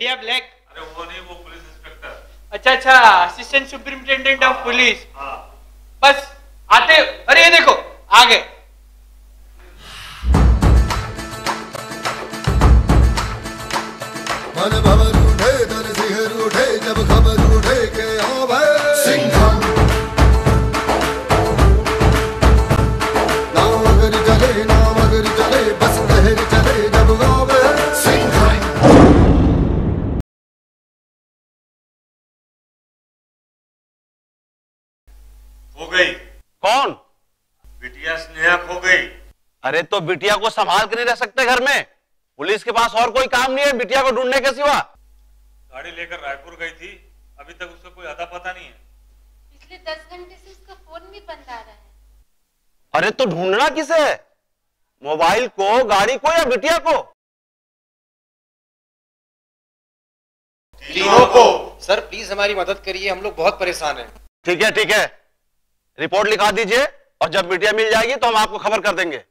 Media black? अरे वो नहीं, वो पुलिस इंस्पेक्टर। अच्छा अच्छा, असिस्टेंट सुपरिटेंडेंट ऑफ पुलिस। हाँ। बस आते। अरे ये देखो आ गए। मन भवर उठे दर सिहर उठे जब खबर उठे के आवे सिंघम। नाम अगर चले बस लहर चले जब गावे सिंघम। हो गई। कौन? बिटिया स्नेहा खो गई। अरे तो बिटिया को संभाल के नहीं रह सकते घर में? पुलिस के पास और कोई काम नहीं है बिटिया को ढूंढने के सिवा? गाड़ी लेकर रायपुर गई थी, अभी तक उसका कोई अता पता नहीं है। पिछले 10 घंटे से उसका फोन भी बंद आ रहा है। अरे तो ढूंढना किसे है? मोबाइल को, गाड़ी को या बिटिया को? तीनों को। सर प्लीज हमारी मदद करिए, हम लोग बहुत परेशान हैं। ठीक है, रिपोर्ट लिखा दीजिए और जब बिटिया मिल जाएगी तो हम आपको खबर कर देंगे।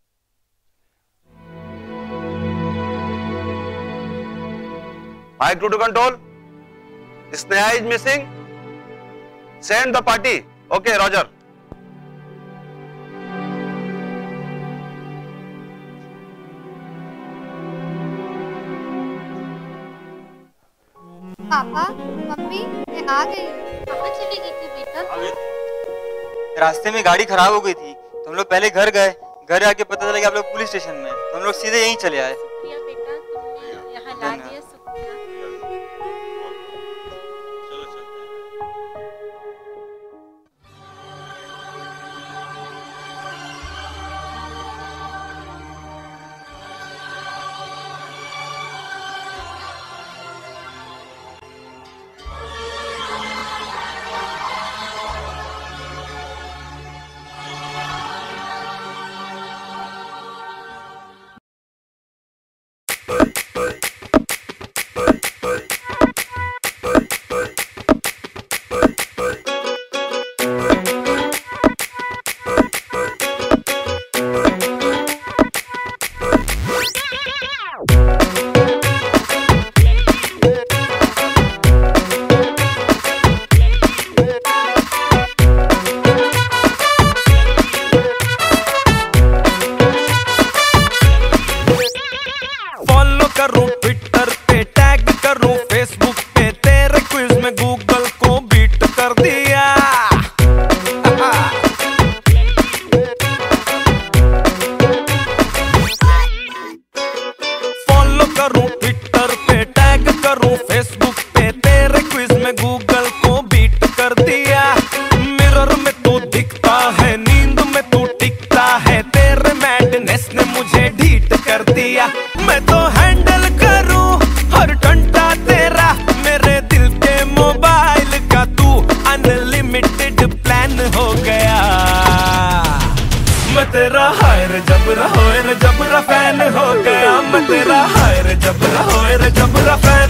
Mic to control. Sneha is missing. Send the party. Okay, Roger. Papa, mummy, मैं आ गई। कहाँ चली गई थी बेटा? रास्ते में गाड़ी खराब हो गई थी तो हम लोग पहले घर गए। घर आके पता चला कि आप लोग पुलिस स्टेशन में, तो हम लोग सीधे यहीं चले आए। शुक्रिया बेटा, तुमने यहाँ ला दिया, शुक्रिया। चलो चलते हैं। करूं ट्विटर पे टैग करूं फेसबुक पे, तेरे क्विज में गूगल को बीट कर दिया। फॉलो करूं ट्विटर पे टैग करूं फेसबुक पे, तेरे क्विज में गूगल को बीट कर दिया। मिरर में तू दिखता है, नींद में तू टिकता है, तेरे मैडनेस ने मुझे ढीठ कर दिया। मैं तो हैंडल करूं हर घंटा तेरा, मेरे दिल के मोबाइल का तू अनलिमिटेड प्लान हो गया। मैं तेरा हायर जबरा होयर जबरा फैन हो गया। मैं तेरा हायर जबरा होयर जबरा फैन